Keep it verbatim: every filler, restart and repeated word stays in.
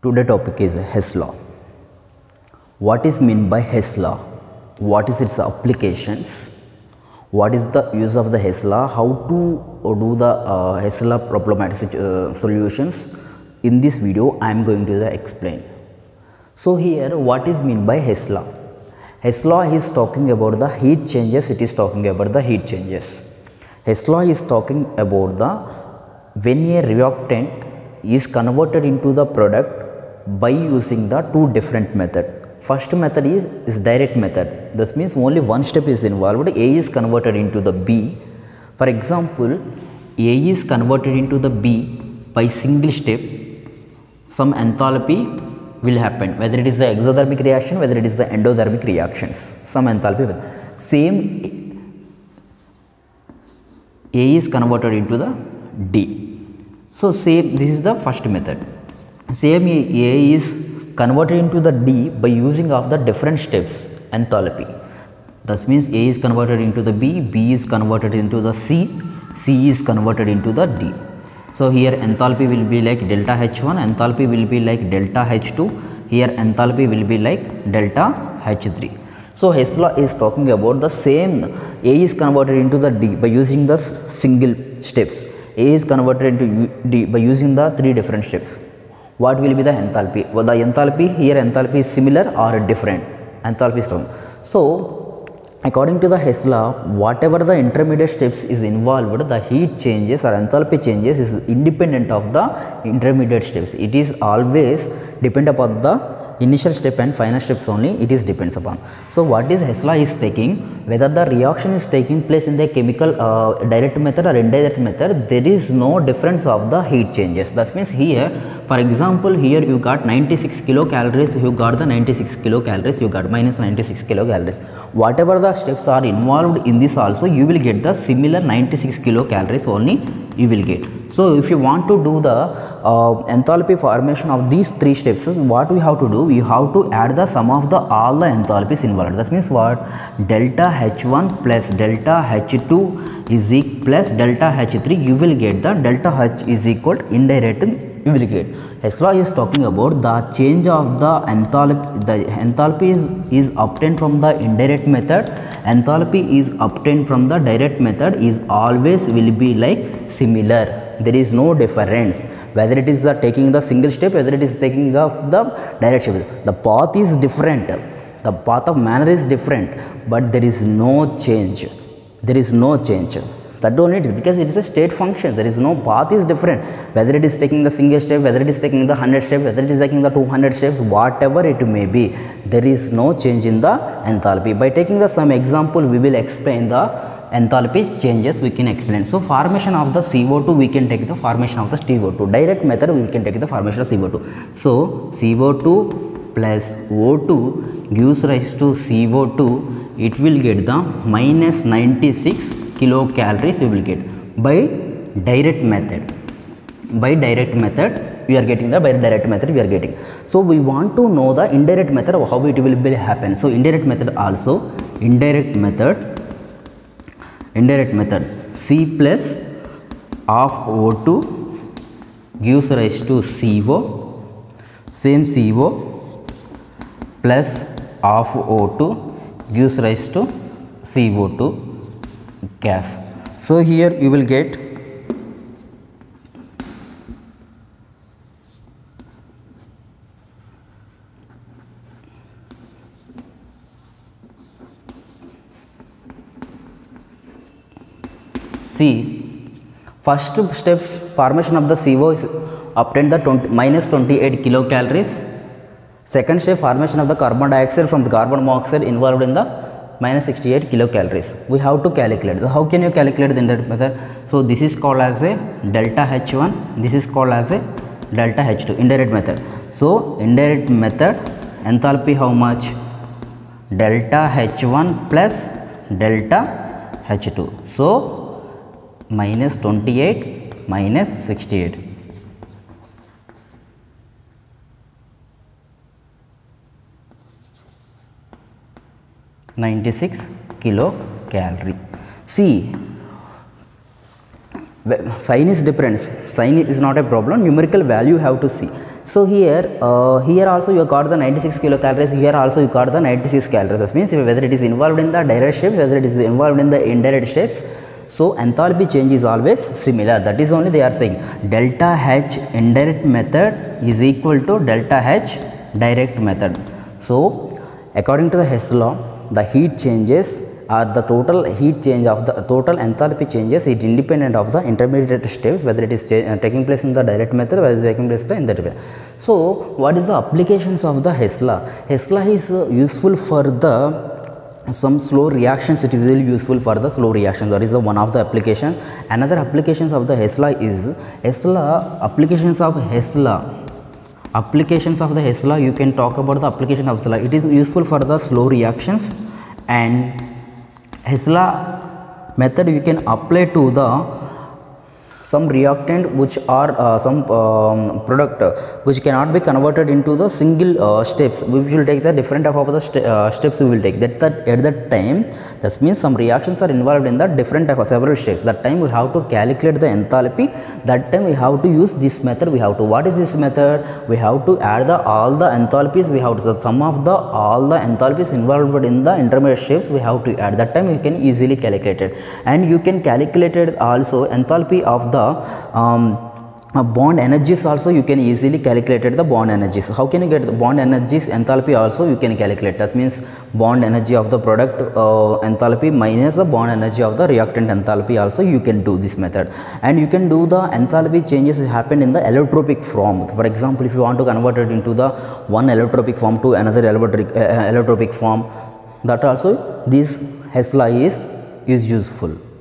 Today topic is Hess law. What is meant by Hess law? What is its applications? What is the use of the Hess law? How to do the uh, Hess law problematic uh, solutions? In this video, I am going to explain. So here, what is meant by Hess law? Hess law is talking about the heat changes. It is talking about the heat changes. Hess law is talking about the when a reactant is converted into the product by using the two different method. First method is, is direct method. This means only one step is involved. A is converted into the B. For example, A is converted into the B by single step. Some enthalpy will happen, whether it is the exothermic reaction, whether it is the endothermic reactions. Some enthalpy will. Same A is converted into the D. So same, this is the first method. Same A is converted into the D by using of the different steps enthalpy. That means A is converted into the B, B is converted into the C, C is converted into the D. So here enthalpy will be like delta H one, enthalpy will be like delta H two, here enthalpy will be like delta H three. So Hess law is talking about the same. A is converted into the D by using the single steps. A is converted into D by using the three different steps. What will be the enthalpy? Well, the enthalpy here, enthalpy is similar or different. Enthalpy is strong. So, according to the Hess law, whatever the intermediate steps is involved, the heat changes or enthalpy changes is independent of the intermediate steps. It is always depend upon the initial step and final steps only. It is depends upon. So, what is Hess law is taking? Whether the reaction is taking place in the chemical uh, direct method or indirect method, there is no difference of the heat changes. That means here, for example, here you got ninety-six kilocalories, you got the ninety-six kilocalories, you got minus ninety-six kilocalories. Whatever the steps are involved in this also, you will get the similar ninety-six kilocalories only you will get. So, if you want to do the uh, enthalpy formation of these three steps, what we have to do? We have to add the sum of the all the enthalpies involved. That means what? Delta H one plus delta H two is equal plus delta H three. You will get the delta H is equal to indirect. You will get. Hess law is talking about the change of the enthalpy. The enthalpy is, is obtained from the indirect method. Enthalpy is obtained from the direct method is always will be like similar. There is no difference whether it is the taking the single step, whether it is taking of the direct step. The path is different, the path of manner is different, but there is no change. There is no change. That only it is because it is a state function. There is no path is different. Whether it is taking the single step, whether it is taking the one hundred step, whether it is taking the two hundred steps, whatever it may be, there is no change in the enthalpy. By taking the some example, we will explain the enthalpy changes. We can explain. So formation of the C O two, we can take the formation of the C O two. Direct method, we can take the formation of C O two. So C O two plus O two gives rise to C O two. It will get the minus ninety-six kilocalories you will get by direct method. By direct method we are getting the by direct method we are getting. So we want to know the indirect method of how it will be happen. So indirect method also, indirect method, indirect method C plus of O two gives rise to C O, same C O plus of O two gives rise to C O two gas. So here you will get C. First steps formation of the C O is obtained the twenty, minus twenty-eight kilocalories. Second step formation of the carbon dioxide from the carbon monoxide involved in the minus sixty-eight kilocalories. We have to calculate. So how can you calculate the indirect method? So this is called as a delta H one. This is called as a delta H two. Indirect method. So indirect method enthalpy how much? Delta H one plus delta H two. So minus twenty-eight minus sixty-eight. ninety-six kilocalorie. See, sign is different. Sign is not a problem. Numerical value you have to see. So here, uh, here also you got the ninety-six kilocalories. Here also you got the ninety-six calories. That means whether it is involved in the direct steps, whether it is involved in the indirect steps. So enthalpy change is always similar. That is only they are saying delta H indirect method is equal to delta H direct method. So according to the Hess law, the heat changes or the total heat change of the total enthalpy changes is independent of the intermediate steps, whether it is uh, taking place in the direct method, whether it is taking place in the indirect method. So what is the applications of the Hess law? Hess law is uh, useful for the some slow reactions. It is really useful for the slow reactions. That is the one of the application. Another applications of the Hess law is Hess law applications of Hess law. Applications of the Hess law, you can talk about the application of the law. It is useful for the slow reactions, and Hess law method you can apply to the some reactant which are uh, some um, product uh, which cannot be converted into the single uh, steps. We will take the different type of the st uh, steps we will take. That, that at that time, that means some reactions are involved in the different type of several steps. That time we have to calculate the enthalpy. That time we have to use this method. We have to, what is this method? We have to add the all the enthalpies. We have to, the sum of the all the enthalpies involved in the intermediate steps we have to add. That time you can easily calculate it, and you can calculate it also enthalpy of the um, uh, bond energies also. You can easily calculate the bond energies. How can you get the bond energies? Enthalpy also you can calculate. That means bond energy of the product uh, enthalpy minus the bond energy of the reactant enthalpy. Also you can do this method, and you can do the enthalpy changes happen in the allotropic form. For example, if you want to convert it into the one allotropic form to another allotropic, uh, allotropic form, that also this Hess law is is useful.